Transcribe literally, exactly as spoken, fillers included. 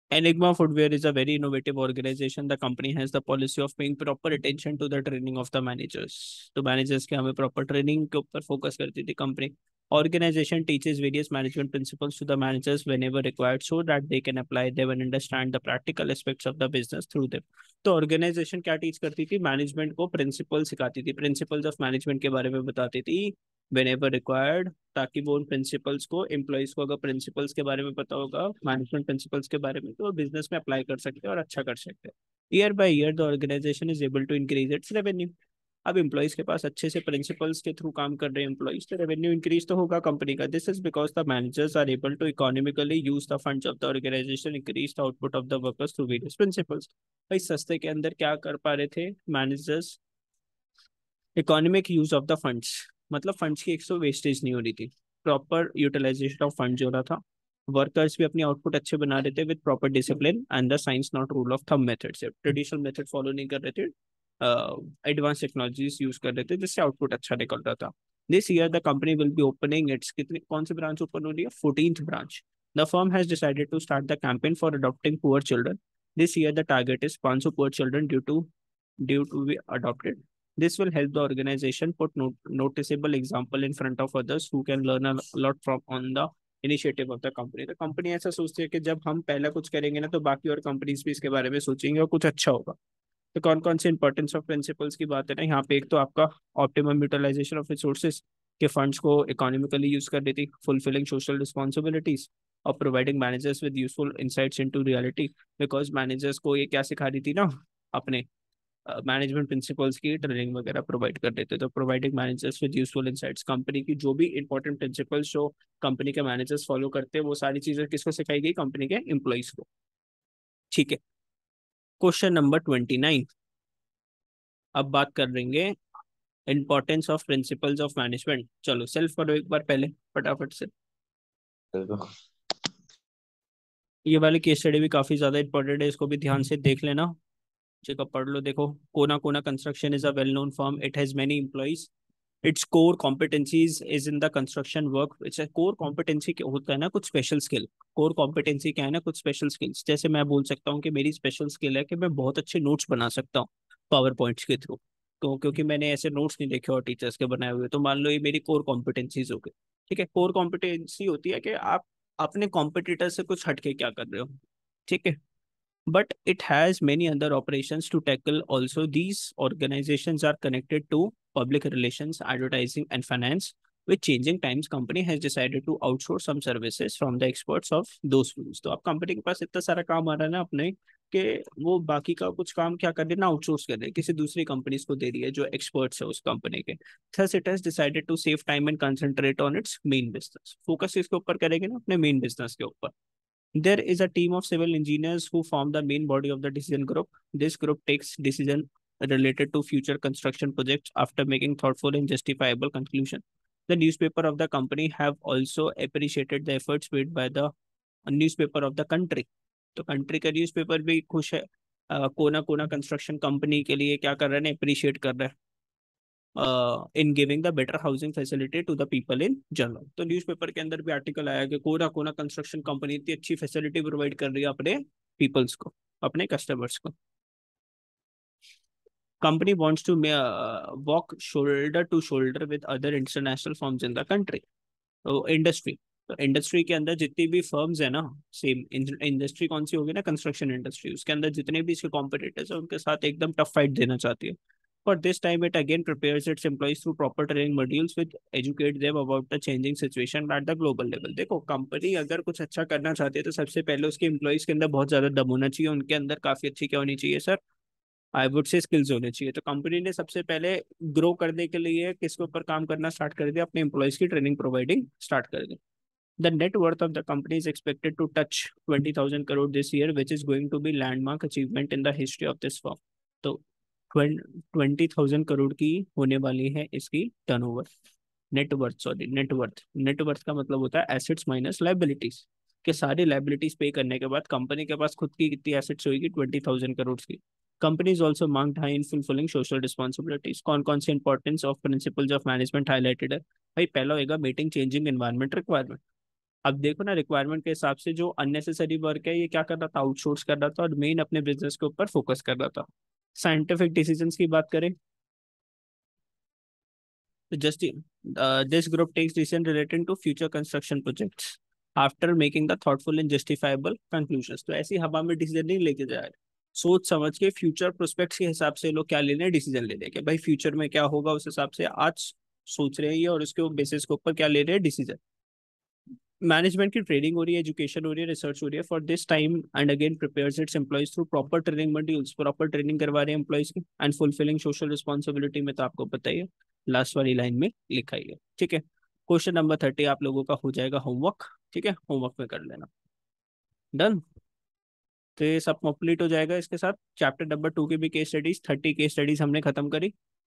Enigma Footwear is a very innovative organization. The company has the policy of paying proper attention to the training of the managers. तो managers के हमें proper training के ऊपर focus करती थी company. Organization teaches various management principles to the managers whenever required so that they can apply them and understand the practical aspects of the business through them. तो organization क्या teach करती थी? Management को principles सिखाती थी. Principles of management के बारे में बताती थी वेन एवर रिक्वायर्ड, ताकि वो उन प्रिंसिपल्स को एम्प्लॉयज को, अगर प्रिंसिपल्स के बारे में पता होगा, मैनेजमेंट प्रिंसिपल्स के बारे में, तो वो बिजनेस में अप्लाई कर सकते हैं और अच्छा कर सकते हैं. Year by year the organization is able to increase its revenue. अब एम्प्लॉयज के पास अच्छे से प्रिंसिपल्स के थ्रू काम कर रहे हैं एम्प्लॉयज, तो रेवेन्यू इंक्रीज तो होगा कंपनी का. This is because the managers are able to economically use the funds of the organization, increase the output of the workers through various principles. भाई सस्ते के अंदर क्या कर पा रहे थे managers? Economic use of the funds, मतलब फंड्स की एक सौ वेस्टेज नहीं हो रही थी, प्रॉपर यूटिलाइजेशन ऑफ फंड्स हो रहा था. वर्कर्स भी अपनी आउटपुट अच्छे बना रहे थे with proper discipline and the science not rule of thumb method से, ट्रेडिशनल मेथड फॉलो नहीं कर रहे थे, एडवांस टेक्नोलॉजीज यूज कर रहे थे, जिससे आउटपुट अच्छा निकल रहा था. This year the company will be opening its, कितनी कौन सी ब्रांच ओपन हो रही है? Fourteenth branch. The firm has decided to start the campaign for adopting poor children. This year the target is पाँच सौ poor children due to due to be adopted. This will help the organization put no, noticeable example in front of others who can learn a lot from on the initiative of the company. तो company ऐसा सोचती है कि जब हम पहला कुछ करेंगे ना, तो बाकी और कंपनीज भी इसके बारे में सोचेंगे और कुछ अच्छा होगा. तो कौन कौन से इंपॉर्टेंस ऑफ प्रिंसिपल्स की बात है ना यहाँ पे? एक तो आपका ऑप्टिमम यूटिलाइजेशन ऑफ रिसोर्सेज, के फंड्स को इकोनॉमिकली यूज कर रही थी, फुलफिलिंग सोशल रिस्पॉन्सिबिलिटीज और providing managers with useful insights into reality. Because managers को ये क्या सिखा रही थी ना, अपने मैनेजमेंट प्रिंसिपल्स की ट्रेनिंग वगैरह प्रोवाइड कर देते. तो providing managers with useful insights, company की जो भी इंपॉर्टेंट प्रिंसिपल्स जो कंपनी के मैनेजर्स फॉलो करते हैं, वो सारी चीजें किसको सिखाई गई? कंपनी के एम्प्लॉइज को. ठीक है. Question number twenty nine. अब बात कर लेंगे importance of principles of management. चलो सेल्फ करो एक बार पहले फटाफट से. देखो, ये वाली केस स्टडी भी काफी ज्यादा इंपॉर्टेंट है, इसको भी ध्यान से देख लेना. चेकअप पढ़ लो. देखो, कोना कोना construction is a well known firm. It has many employees. Its core competencies is in the construction work. Its core competency होता है ना कुछ स्पेशल स्किल. कोर कॉम्पिटेंसी क्या है ना? कुछ स्पेशल स्किल्स. जैसे मैं बोल सकता हूँ कि मेरी स्पेशल स्किल है कि मैं बहुत अच्छे नोट्स बना सकता हूँ पावर पॉइंट्स के थ्रू. तो क्योंकि मैंने ऐसे नोट्स नहीं देखे और टीचर्स के बनाए हुए, तो मान लो ये मेरी कोर कॉम्पिटेंसीज हो गई. ठीक है. कोर कॉम्पिटेंसी होती है कि आप अपने कॉम्पिटिटर से कुछ हटके क्या कर रहे हो. ठीक है. But it has many other operations to tackle also. These organizations are connected to public relations, advertising, and finance. With changing times, company has decided to outsource some services from the experts of those fields. तो अब company के पास इतना सारा काम आ रहा है ना अपने, कि वो बाकी का कुछ काम क्या कर रहे हैं ना, आउटसोर्स कर रहे हैं, किसी दूसरी कंपनीज को दे रही है जो एक्सपर्ट्स है उस कंपनी के. Thus it has decided to save time and concentrate on its main business. Focus इसके ऊपर करेंगे ना, अपने मेन बिजनेस के ऊपर. There is a team of civil engineers who form the main body of the decision group. This group takes decision related to future construction projects after making thoughtful and justifiable conclusion. The newspaper of the company have also appreciated the efforts made by the newspaper of the country. तो country का newspaper भी खुश है. अ, कोना कोना construction company के लिए क्या कर रहे हैं? अप्रिशिएट कर रहे हैं in giving the better housing facility to the people in general. तो न्यूज़पेपर के अंदर भी आर्टिकल आया कि कोना कोना कंस्ट्रक्शन कंपनी इतनी अच्छी फैसिलिटी प्रोवाइड कर रही है अपने पीपल्स को, अपने कस्टमर्स को. Company wants to walk shoulder to shoulder with other international firms in the country. तो इंडस्ट्री, तो इंडस्ट्री के अंदर जितनी भी फर्म्स है ना, सेम इंडस्ट्री कौन सी होगी ना, कंस्ट्रक्शन इंडस्ट्री, उसके अंदर जितने भी इसके कॉम्पिटिटर्स हैं उनके साथ एकदम टफ फाइट देना चाहती है. For this time, it again prepares its employees through proper training modules which educate them about the changing situation at the global level. देखो, कंपनी अगर कुछ अच्छा करना चाहती है तो सबसे पहले उसके एम्प्लॉइज के अंदर बहुत ज्यादा दम होना चाहिए, उनके अंदर काफी अच्छी क्या होनी चाहिए sir? I would say skills होने चाहिए. तो कंपनी ने सबसे पहले ग्रो करने के लिए किसके ऊपर काम करना स्टार्ट कर दिया? अपने एम्प्लॉइज की ट्रेनिंग प्रोवाइडिंग स्टार्ट कर दी. The net worth of the company is expected to touch twenty thousand crore this year, which is going to be landmark achievement in the history of this firm. तो twenty thousand crore की होने वाली है इसकी turnover. Net worth, sorry net worth. Net worth का मतलब होता है एसेट्स माइनस लाइबिलिटीज. के सारी लाइबिलिटीज पे करने के बाद कंपनी के पास खुद की कितनी एसेट्स होगी? ट्वेंटी थाउजेंड करोड़ की. Company is also marked high in fulfilling social responsibilities. कौन कौन सी importance of principles of management highlighted है? भाई पहला होगा मीटिंग चेंजिंग एनवायरमेंट रिक्वायरमेंट. अब देखो ना, रिक्वायरमेंट के हिसाब से जो अननेसेसरी वर्क है ये क्या कर रहा था, आउटसोर्स कर रहा था और मेन अपने बिजनेस के ऊपर फोकस कर रहा था। साइंटिफिक डिसीजंस की बात करें तो just this group takes decision related to future construction projects after making the thoughtful and justifiable conclusions. तो ऐसी हवा में डिसीजन नहीं लेके जा रहे, सोच समझ के फ्यूचर प्रोस्पेक्ट्स के हिसाब से लोग क्या ले रहे हैं, डिसीजन ले रहे हैं कि भाई फ्यूचर में क्या होगा उस हिसाब से आज सोच रहे हैं ये, और उसके बेसिस के ऊपर क्या ले रहे हैं डिसीजन। मैनेजमेंट की ट्रेनिंग हो रही है, एजुकेशन हो रही है, रिसर्च हो रही है for this time and again prepares its employees through proper training modules, proper training करवा रहे हैं एम्प्लॉइज की एंड फुलफिलिंग सोशल रिस्पॉन्सिबिलिटी में, तो आपको पता ही है लास्ट वाली लाइन में लिखा ही है। ठीक है, क्वेश्चन नंबर थर्टी आप लोगों का हो जाएगा होमवर्क। ठीक है, होमवर्क में कर लेना। डन। तो ये सब कंप्लीट हो जाएगा। इसके साथ चैप्टर नंबर टू की भी case studies, thirty case studies हमने खत्म करी।